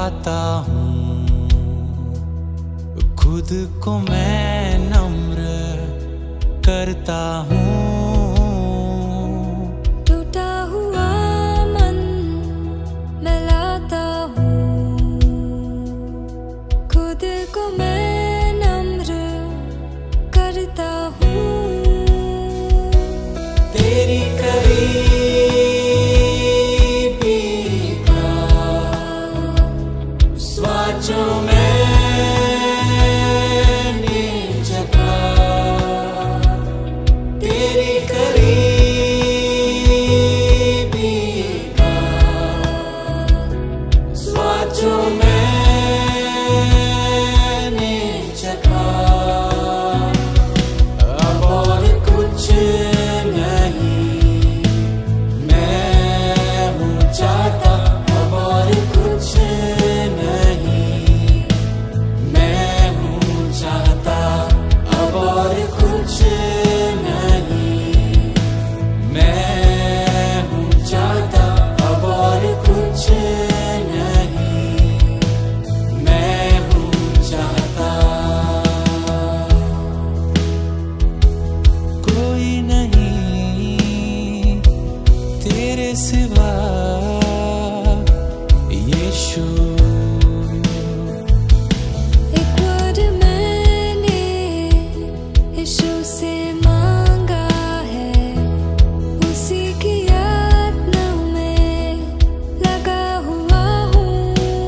गाता हूँ, खुद को मैं नम्र करता हूँ। टूटा हुआ मन मैं लाता हूँ, खुद को मैं नम्र करता हूँ। तेरी करीबी का स्वाचो मैंने जगा, तेरी करीबी का स्वाचो मैंने जगा। अब और कुछ सिवा यीशु। एक बार मैंने यीशु से मांगा है, उसी की यातना में लगा हुआ हूँ।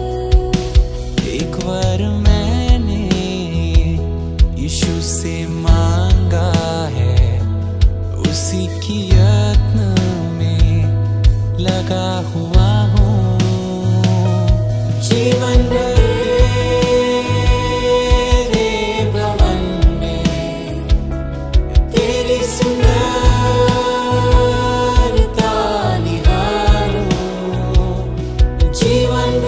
एक बार मैंने यीशु से मांगा है, उसी की यातना लगा हुआ हूँ। जीवन तेरे भवन में तेरी सुंदरता निहारूं, जीवन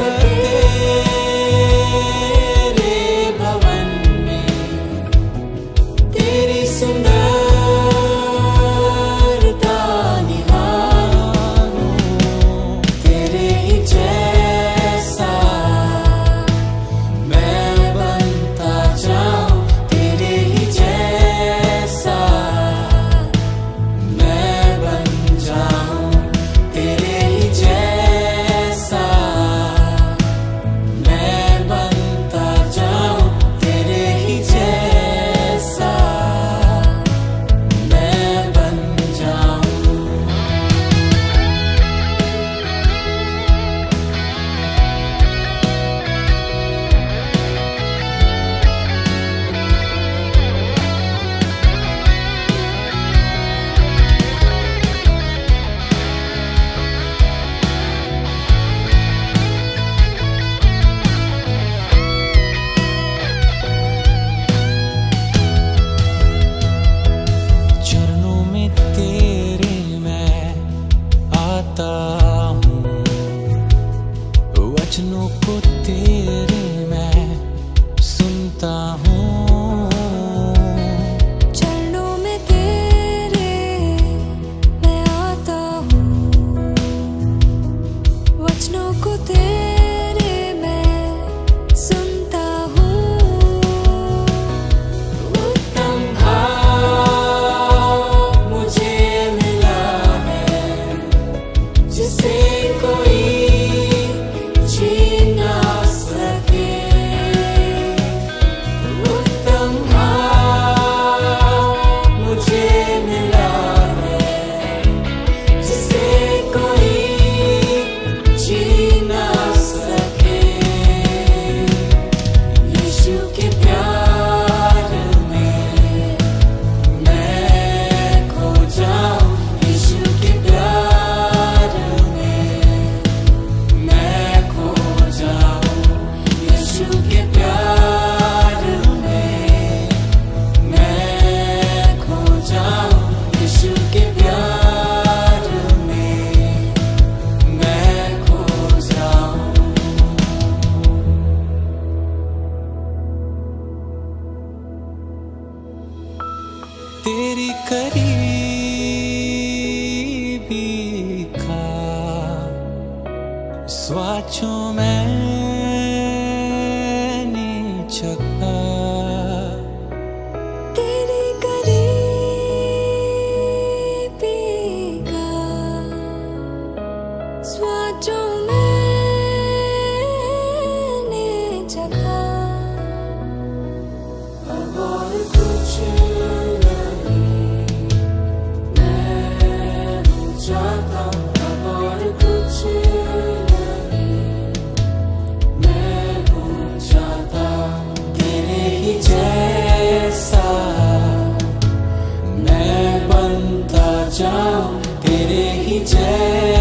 तेरे भवन में तेरी सुंदरता वचनों को तेरे मैं सुनता हूँ, चरणों में तेरे मैं आता हूँ। वचनों को तेरे मैं सुनता हूँ। उत्तम भाव मुझे मिला है, जिसे कोई तेरी करीबी का स्वाचो मैं जगह तेरे करीबी का स्वाद जो मैंने चखा, अब और कुछ नहीं मैं हूँ चाहता, अब और कुछ नहीं मैं हूँ चाहता, तेरे ही जैसा मैं बनता जाऊं, तेरे ही जैसा